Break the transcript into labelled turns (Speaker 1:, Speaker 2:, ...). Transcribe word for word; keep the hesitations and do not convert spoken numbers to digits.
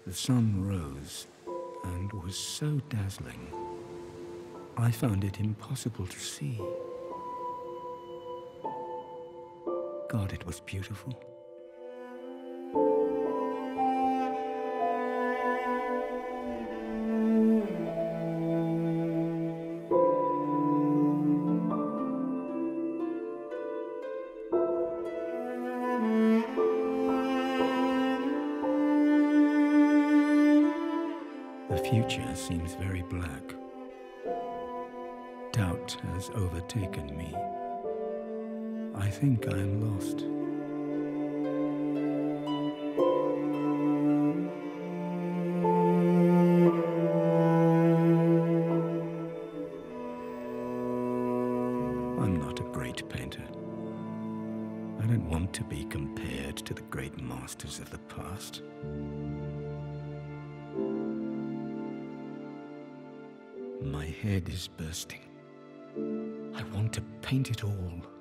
Speaker 1: The sun rose and was so dazzling, I found it impossible to see. God, it was beautiful. The future seems very black. Doubt has overtaken me. I think I am lost. I'm not a great painter. I don't want to be compared to the great masters of the past. My head is bursting. I want to paint it all.